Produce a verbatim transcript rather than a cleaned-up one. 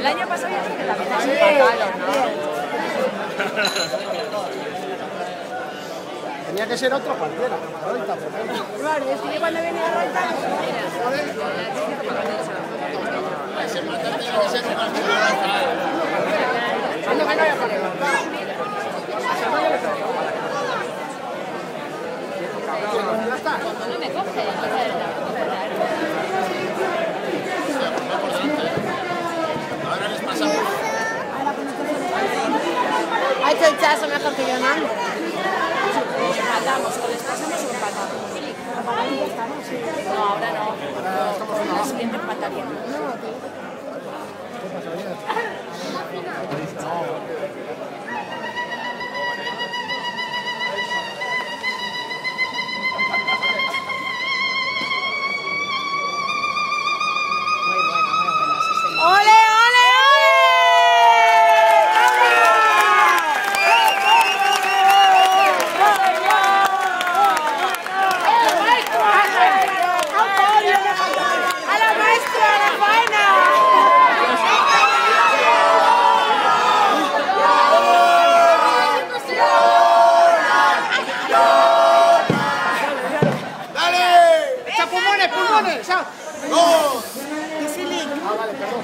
El año pasado ya creo que también nos empataron, ¿no? Tenía que ser otro cualquiera, Roita, por ejemplo. Claro, es que yo cuando venía a Roita... Cuando venga ya para No me coge. Ahora les pasamos. Ha hecho el chazo mejor que yo, ¿no? Empatamos, o les pasamos o empatamos. No, ahora no. No, la siguiente empataría. ¡Dos! Ah, vale, perdón.